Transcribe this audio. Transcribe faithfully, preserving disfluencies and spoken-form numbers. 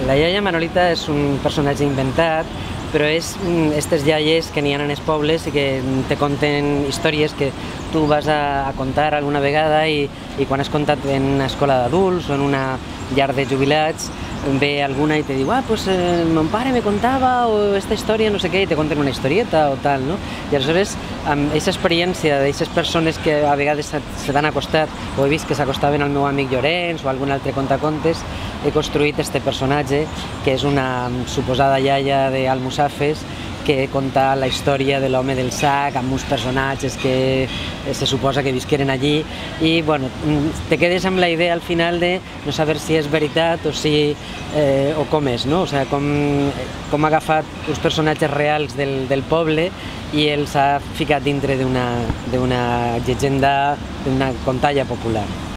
La iaia Manolita és un personatge inventat, però és aquestes iaies que n'hi ha en els pobles i que te conten històries que tu vas a, a contar alguna vegada i, i quan has contat en una escola d'adults o en una llar de jubilats ve alguna i te diu, ah, pues eh, mon pare me contava o esta història no sé què, i te conten una historieta o tal, no? I aleshores, amb aquesta experiència d'aquestes persones que a vegades se t'han acostat o he vist que s'acostaven al meu amic Llorenç o algun altre contacontes, he construït este personatge que és una suposada iaia d'Almussafes que conta la història de l'home del sac amb uns personatges que se suposa que visqueren allí i bueno, te quedes amb la idea al final de no saber si és veritat o si eh, o com és, no? O sigui, com, com ha agafat uns personatges reals del, del poble i els ha ficat dintre d'una llegenda, d'una contalla popular.